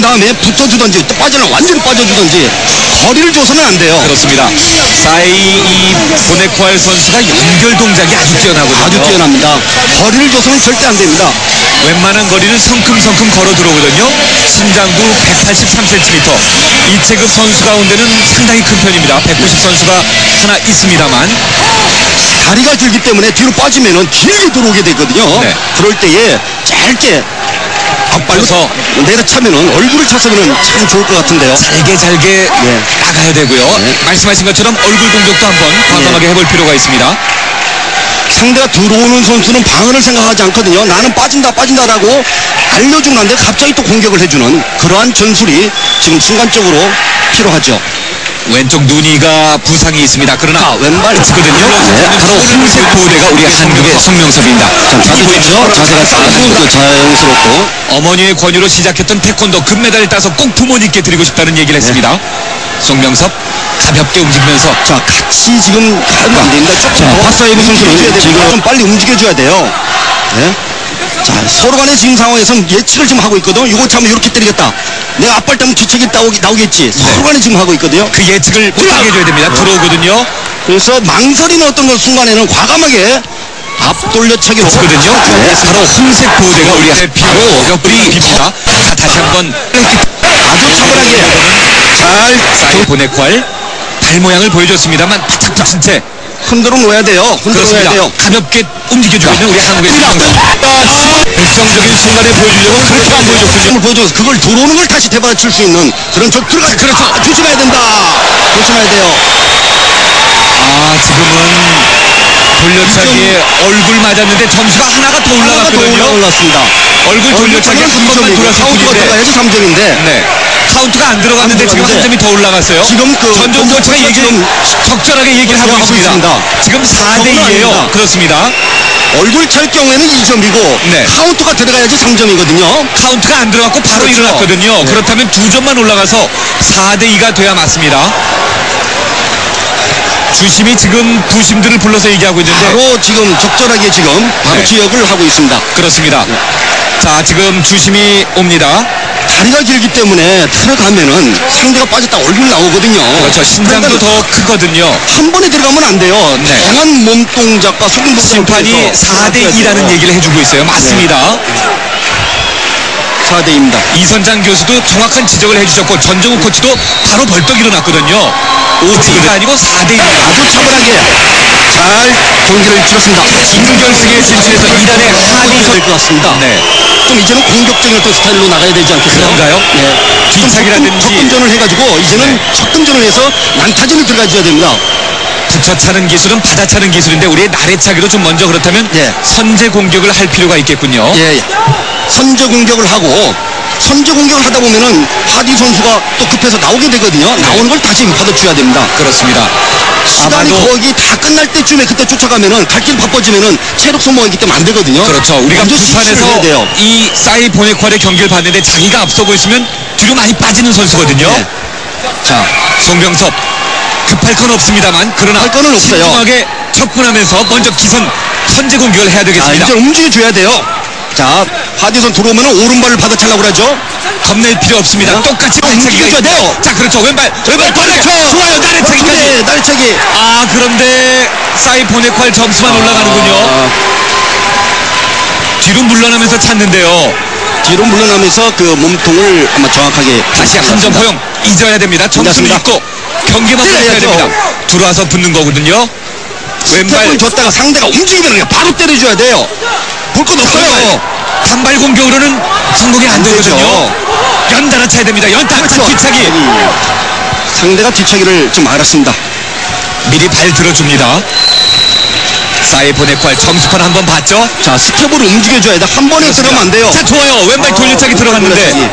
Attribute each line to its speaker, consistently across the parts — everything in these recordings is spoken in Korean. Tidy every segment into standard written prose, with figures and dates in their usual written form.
Speaker 1: 다음에 붙어주든지 또 완전히 빠져주든지 거리를 줘서는 안 돼요.
Speaker 2: 그렇습니다. 사이 보네코알 선수가 연결 동작이 아주 뛰어나거든요.
Speaker 1: 아주 뛰어납니다. 거리를 줘서는 절대 안 됩니다.
Speaker 2: 웬만한 거리는 성큼성큼 걸어 들어오거든요. 신장도 183cm. 이체급 선수 가운데는 상당히 큰 편입니다. 190 선수가 하나 있습니다만
Speaker 1: 다리가 길기 때문에 뒤로 빠지면은 길게 들어오게 되거든요.
Speaker 2: 네.
Speaker 1: 그럴 때에 짧게 앞발로서 내려차면은 얼굴을 차서면은 참 좋을 것 같은데요.
Speaker 2: 잘게
Speaker 1: 네.
Speaker 2: 나가야 되고요.
Speaker 1: 네.
Speaker 2: 말씀하신 것처럼 얼굴 공격도 한번 과감하게 해볼 필요가 있습니다.
Speaker 1: 상대가 들어오는 선수는 방어를 생각하지 않거든요. 나는 빠진다라고 알려주고 난데 갑자기 또 공격을 해주는 그러한 전술이 지금 순간적으로 필요하죠.
Speaker 2: 왼쪽 눈이가 부상이 있습니다. 그러나
Speaker 1: 왼발
Speaker 2: 치거든요.
Speaker 1: 네.
Speaker 2: 바로 홍색 보호대가 우리 한국의 송명섭입니다.
Speaker 1: 자세 좋죠. 자세가 아주 자연스럽고.
Speaker 2: 어머니의 권유로 시작했던 태권도 금메달을 따서 꼭 부모님께 드리고 싶다는 얘기를 했습니다. 송명섭 가볍게 움직이면서
Speaker 1: 자, 같이 지금 가면 안 됩니다. 조금 더 박사이브 선수는 지금 좀 빨리 움직여줘야 돼요. 네. 자, 서로 간의 지금 상황에서는 예측을 지금 하고 있거든. 이거 참 이렇게 때리겠다. 내가 앞발 때문에 뒤척이 나오겠지. 서로 간에 지금 하고 있거든요.
Speaker 2: 그 예측을 못하게 해줘야 됩니다. 들어오거든요.
Speaker 1: 그래서 망설이는 어떤 순간에는 과감하게 앞돌려차기로
Speaker 2: 거든요.
Speaker 1: 네.
Speaker 2: 바로 홍색 보호대가 우리 바로 우리 빕니다. 자, 다시 한번
Speaker 1: 아주 차분하게 잘
Speaker 2: 사이 보네코알 발 모양을 보여줬습니다만 바짝 붙인 채
Speaker 1: 흔들어 놓아야 돼요. 흔들어 놓아야
Speaker 2: 그렇습니다.
Speaker 1: 돼요.
Speaker 2: 가볍게 움직여주고 있는 우리 한국의 송명섭. 결정적인 순간에 보여주려고 그렇게 안 보여줬군요.
Speaker 1: 보여줘서 그걸 들어오는 걸 다시 대받칠 수 있는 그런 들어가.
Speaker 2: 그렇죠.
Speaker 1: 조심해야 된다. 조심해야 돼요.
Speaker 2: 지금은 돌려차기에 얼굴 맞았는데 점수가 하나가 더 올라갔거든요.
Speaker 1: 올랐습니다.
Speaker 2: 얼굴 돌려차기 한 번만 돌았을
Speaker 1: 카운트가
Speaker 2: 뿐인데
Speaker 1: 들어가야지 3점인데
Speaker 2: 네. 카운트가 안 들어갔는데 지금 한 점이 더 올라갔어요.
Speaker 1: 지금
Speaker 2: 전종 코치가 적절하게 얘기를 하고 있습니다. 지금 4대2예요. 그렇습니다.
Speaker 1: 얼굴 찰 경우에는 2점이고
Speaker 2: 네.
Speaker 1: 카운트가 들어가야지 3점이거든요.
Speaker 2: 카운트가 안 들어갔고 바로
Speaker 1: 그렇죠.
Speaker 2: 일어났거든요.
Speaker 1: 네.
Speaker 2: 그렇다면 2점만 올라가서 4대2가 돼야 맞습니다. 주심이 지금 부심들을 불러서 얘기하고 있는데
Speaker 1: 바로 지금 적절하게 지금 바로
Speaker 2: 네.
Speaker 1: 지역을 하고 있습니다.
Speaker 2: 그렇습니다.
Speaker 1: 네.
Speaker 2: 자, 지금 주심이 옵니다.
Speaker 1: 다리가 길기 때문에 들어가면은 상대가 빠졌다 얼굴 나오거든요.
Speaker 2: 그렇죠. 신장도 더 크거든요.
Speaker 1: 한 번에 들어가면 안 돼요.
Speaker 2: 네.
Speaker 1: 강한 몸동작과 속임 동작.
Speaker 2: 심판이 4대2라는 얘기를 해주고 있어요. 맞습니다.
Speaker 1: 4대2입니다.
Speaker 2: 이선장 교수도 정확한 지적을 해주셨고 전정욱 코치도 바로 벌떡 일어났거든요. 5대2가 아니고 4대2.
Speaker 1: 아주 차분하게 잘 경기를 치렀습니다.
Speaker 2: 준결승에 진출해서 2단의 하디
Speaker 1: 될것 같습니다.
Speaker 2: 네.
Speaker 1: 좀 이제는 공격적인 어떤 스타일로 나가야 되지 않겠어요?
Speaker 2: 그런가요?
Speaker 1: 네.
Speaker 2: 뒤차기라든지
Speaker 1: 접근전을 해가지고 이제는
Speaker 2: 네.
Speaker 1: 접근전을 해서 난타전을 들어가줘야 됩니다.
Speaker 2: 붙여차는 기술은 받아차는 기술인데 우리의 나래차기로 좀 먼저 그렇다면
Speaker 1: 예.
Speaker 2: 선제 공격을 할 필요가 있겠군요.
Speaker 1: 예. 선제 공격을 하고 선제 공격을 하다 보면은 하디 선수가 또 급해서 나오게 되거든요. 나오는 걸 다시 받아줘야 됩니다.
Speaker 2: 그렇습니다.
Speaker 1: 시간이
Speaker 2: 아마도
Speaker 1: 거의 다 끝날 때쯤에 그때 쫓아가면은 갈 길 바빠지면은 체력 소모하기 때문에 안 되거든요.
Speaker 2: 그렇죠. 우리가
Speaker 1: 먼저 시치를 해야
Speaker 2: 부산에서
Speaker 1: 돼요.
Speaker 2: 이 사이 보네코알의 경기를 봤는데 자기가 앞서고 있으면 뒤로 많이 빠지는 선수거든요.
Speaker 1: 네.
Speaker 2: 자, 송병섭 급할 건 없습니다만 그러나
Speaker 1: 할 거는 없어요.
Speaker 2: 신중하게 접근하면서 먼저 기선 선제 공격을 해야 되겠습니다.
Speaker 1: 이제 움직여줘야 돼요. 자, 하디선 들어오면은 오른발을 받아차려고 그러죠.
Speaker 2: 겁낼 필요 없습니다.
Speaker 1: 네.
Speaker 2: 똑같이
Speaker 1: 움직여줘야 돼요.
Speaker 2: 자, 그렇죠. 왼발
Speaker 1: 받아쳐.
Speaker 2: 좋아요. 나래차기까지.
Speaker 1: 네, 나래차기.
Speaker 2: 그런데 사이 보네코알 점수만 올라가는군요. 뒤로 물러나면서 찾는데요.
Speaker 1: 뒤로 물러나면서 그 몸통을 아마 정확하게
Speaker 2: 다시 한 점 허용 잊어야 됩니다. 점수를
Speaker 1: 끝났습니다.
Speaker 2: 잊고 경기만 해야
Speaker 1: 때려야죠.
Speaker 2: 됩니다. 들어와서 붙는 거거든요. 왼발
Speaker 1: 왼발 줬다가 상대가 움직이면 그냥 바로 때려줘야 돼요. 볼 것 없어요.
Speaker 2: 단발 공격으로는 성공이 안 되거든요. 연달아 차야 됩니다. 연달아
Speaker 1: 그렇죠.
Speaker 2: 뒤차기.
Speaker 1: 상대가 뒤차기를 좀 알았습니다.
Speaker 2: 미리 발 들어줍니다. 사이 보네코알 점수판 한번 봤죠?
Speaker 1: 자, 스텝으로 움직여줘야 돼. 한 번에 들어가면 안 돼요.
Speaker 2: 자, 좋아요. 왼발 돌려차기 들어갔는데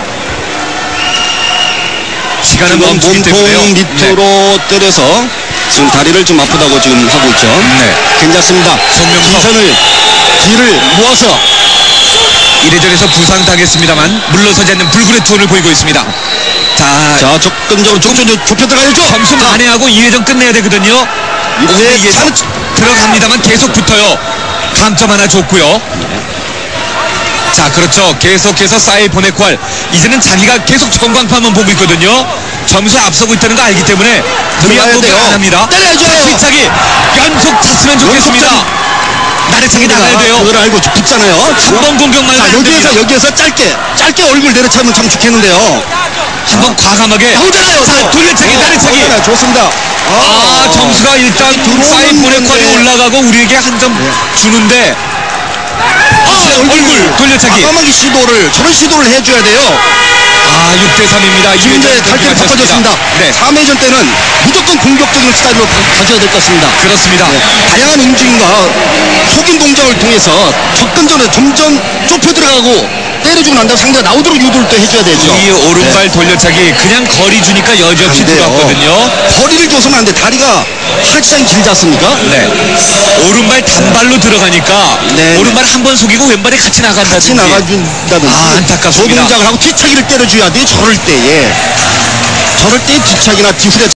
Speaker 2: 시간은 멈추기 때문에요.
Speaker 1: 몸통 밑으로 때려서 지금 다리를 좀 아프다고 지금 하고 있죠.
Speaker 2: 네.
Speaker 1: 괜찮습니다.
Speaker 2: 송명섭.
Speaker 1: 기선을 뒤를 모아서
Speaker 2: 이래저래서 부상당했습니다만 물러서지 않는 불굴의 투혼을 보이고 있습니다.
Speaker 1: 자, 접근적으로 좁혀 들어가야죠.
Speaker 2: 점수 만회하고 2회전 끝내야 되거든요.
Speaker 1: 이제
Speaker 2: 이게 들어갑니다만 계속 붙어요. 감점 하나 줬고요. 자, 그렇죠. 계속해서 사이 보내ኳል. 이제는 자기가 계속 전광판만 보고 있거든요. 점수에 앞서고 있다는 거 알기 때문에 무리한 공격 안 합니다.
Speaker 1: 때려야죠.
Speaker 2: 뒤차기 연속 찼으면 좋겠습니다. 나래차기 나가야 돼요.
Speaker 1: 그걸 알고 붙잖아요.
Speaker 2: 한 번 공격만
Speaker 1: 자,
Speaker 2: 안 됩니다.
Speaker 1: 여기에서 짧게 얼굴 내려차면 참 좋겠는데요.
Speaker 2: 한번 과감하게
Speaker 1: 나오잖아요.
Speaker 2: 자, 돌려차기 나래차기.
Speaker 1: 좋습니다.
Speaker 2: 점수가 일단 사이 보내ኳ이 올라가고 우리에게 한 점 주는데 얼굴 돌려차기.
Speaker 1: 과감하게 저런 시도를 해줘야 돼요.
Speaker 2: 6대3입니다.
Speaker 1: 지금 이제 갈대를 바꿔줬습니다.
Speaker 2: 네.
Speaker 1: 3회전 때는 무조건 공격적인 스타일로 가져야 될 것 같습니다.
Speaker 2: 그렇습니다.
Speaker 1: 다양한 움직임과 속임 동작을 통해서 접근전에 점점 좁혀 들어가고 때려주고 난 다음 상대가 나오도록 유도를 또 해줘야 되죠.
Speaker 2: 이 오른발 돌려차기 그냥 거리 주니까 여지없이
Speaker 1: 안 돼요.
Speaker 2: 들어왔거든요.
Speaker 1: 거리를 줘서는 안 돼. 다리가 하지상이 길지 않습니까?
Speaker 2: 네. 오른발 단발로 들어가니까
Speaker 1: 네.
Speaker 2: 오른발 한 번 속이고 왼발이 같이 나간다든지.
Speaker 1: 같이 나가준다든지.
Speaker 2: 안타깝습니다.
Speaker 1: 저 동작을 하고 뒤차기를 때려줘야 돼. 저럴 때에 뒤차기나 뒤후려